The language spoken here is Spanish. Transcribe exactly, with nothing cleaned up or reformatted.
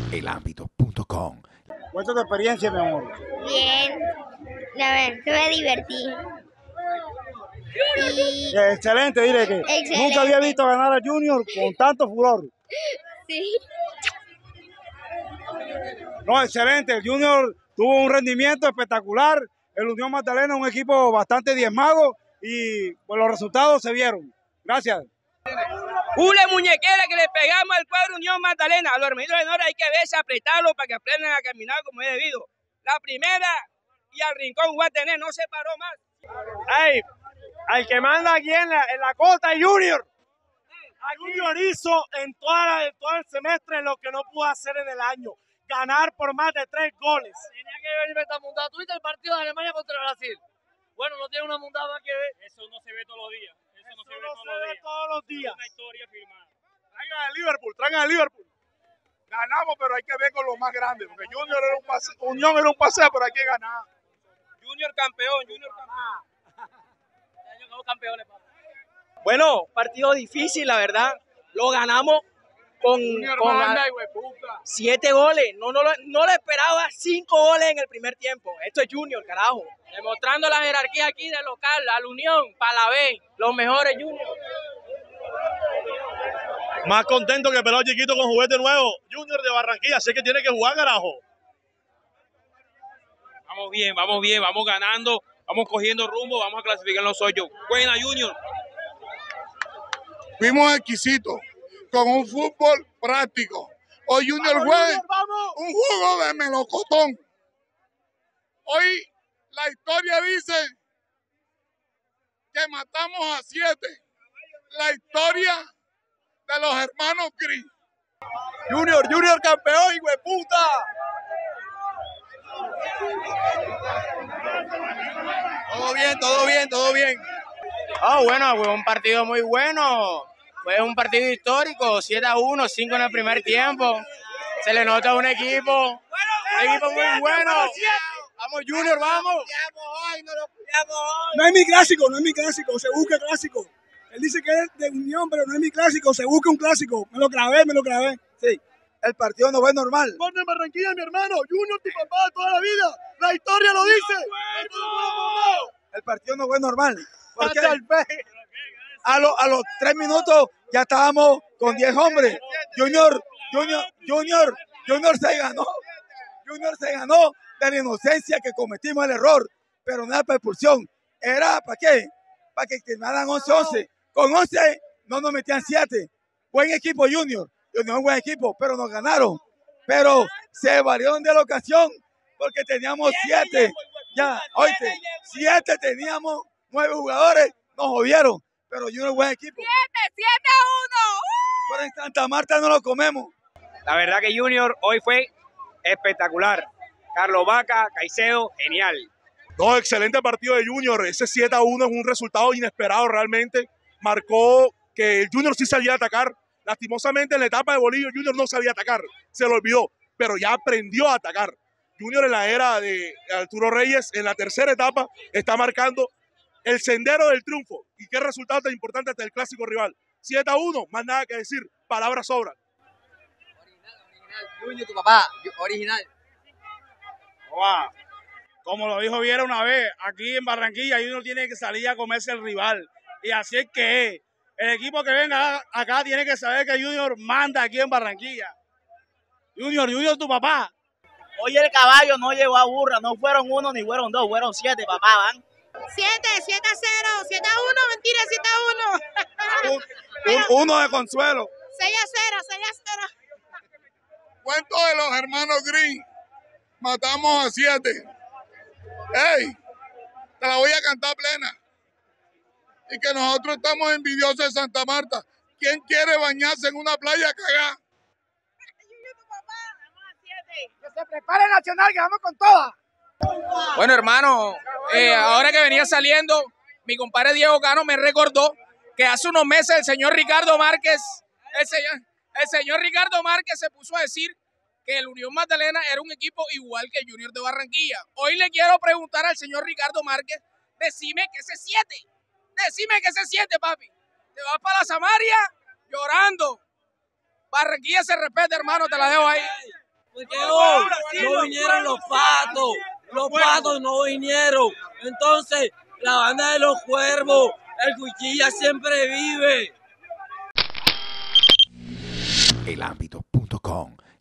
el ámbito punto com. Cuéntate tu experiencia, mi amor. Bien, a ver, me divertí. Y... Excelente, dile que Excelente. nunca había visto ganar a Junior con tanto furor. Sí. No, excelente, el Junior tuvo un rendimiento espectacular, el Unión Magdalena es un equipo bastante diezmado y pues, los resultados se vieron. Gracias. Una muñequera que le pegamos al cuadro Unión Magdalena. A los hermanitos de Nora hay que verse, apretarlo para que aprendan a caminar como es debido. La primera y al rincón Guatené no se paró más. Hey, al que manda aquí en la, en la costa, Junior. Junior hizo en, toda la, en todo el semestre lo que no pudo hacer en el año. Ganar por más de tres goles. Tenía que venirme esta mundada. ¿Tuviste el partido de Alemania contra Brasil? Bueno, no tiene una mundada más que ver. Eso no se ve todos los días. Eso, Eso no se ve, no todos, se los ve días. todos los días. Es una historia firmada. Traigan a Liverpool, traigan a Liverpool. Ganamos, pero hay que ver con lo más grande, porque Junior era un paseo, Unión era un paseo, pero hay que ganar. Junior campeón, Junior campeón. Este año quedamos campeones, papá. Bueno, partido difícil, la verdad. Lo ganamos con, con a, siete goles. No, no, no le esperaba cinco goles en el primer tiempo. Esto es Junior, carajo. Demostrando la jerarquía aquí del local, a la Unión, para la B, los mejores Junior. Más contento que pelado chiquito con juguete nuevo. Junior de Barranquilla, sé que tiene que jugar, carajo. Vamos bien, vamos bien, vamos ganando, vamos cogiendo rumbo, vamos a clasificar en los ocho. Buena, Junior. Fuimos exquisitos, con un fútbol práctico. Hoy Junior juega un juego de melocotón. Hoy la historia dice que matamos a siete. La historia de los hermanos Gris. Junior, Junior campeón, hijo de puta. Todo bien, todo bien, todo bien. Ah, oh, bueno, fue un partido muy bueno. Fue un partido histórico, siete a uno, cinco en el primer tiempo. Se le nota a un equipo, un equipo muy bueno. Vamos, Junior, vamos. No es mi clásico, no es mi clásico, se busca clásico. Él dice que es de Unión, pero no es mi clásico, se busca un clásico. Me lo grabé, me lo grabé. Sí, el partido no fue normal. Ponte en Barranquilla, mi hermano. Junior, tu papá, toda la vida. La historia lo dice. El partido no fue normal. Porque a, lo, a los tres minutos ya estábamos con diez hombres. Junior, Junior, Junior, Junior se ganó. Junior se ganó de la inocencia que cometimos el error. Pero no era para expulsión. Era ¿para qué? Para que terminaran once once. Con once no nos metían siete. Buen equipo Junior. Junior es un buen equipo, pero nos ganaron. Pero se valieron de la ocasión porque teníamos siete. Ya, oíste, siete teníamos, nueve jugadores, nos jodieron. Pero Junior es un buen equipo. siete, siete a uno. Pero en Santa Marta no lo comemos. La verdad que Junior hoy fue espectacular. Carlos Vaca, Caicedo, genial. No, excelente partido de Junior. Ese siete a uno es un resultado inesperado realmente. Marcó que el Junior sí sabía atacar. Lastimosamente en la etapa de Bolillo Junior no sabía atacar. Se lo olvidó, pero ya aprendió a atacar. Junior en la era de Arturo Reyes, en la tercera etapa, está marcando el sendero del triunfo. ¿Y qué resultado tan importante ante el clásico rival? siete a uno, más nada que decir. Palabras sobran. Original, original. Junior, tu papá, original. Wow. Como lo dijo Viera una vez, aquí en Barranquilla Junior tiene que salir a comerse el rival. Y así es que es. El equipo que venga acá tiene que saber que Junior manda aquí en Barranquilla. Junior, Junior tu papá. Hoy el caballo no llegó a burra, no fueron uno ni fueron dos, fueron siete, papá, van. siete, siete a cero, siete a uno, mentira, siete a uno. Un, un, uno de consuelo. seis a cero, seis a cero. Cuento de los hermanos Green. Matamos a siete. ¡Ey! Te la voy a cantar plena. Y que nosotros estamos envidiosos de Santa Marta. ¿Quién quiere bañarse en una playa cagada? Que se prepare Nacional, que vamos con todas. Bueno, hermano, eh, ahora que venía saliendo, mi compadre Diego Cano me recordó que hace unos meses el señor Ricardo Márquez, el señor, el señor Ricardo Márquez se puso a decir que el Unión Magdalena era un equipo igual que el Junior de Barranquilla. Hoy le quiero preguntar al señor Ricardo Márquez, decime que se siente, decime que se siente, papi. Te vas para la Samaria llorando. Barranquilla se respeta, hermano, te la dejo ahí. Porque hoy no vinieron los patos, los patos no vinieron. Entonces, la banda de los cuervos, el Cuchilla siempre vive. el ámbito punto com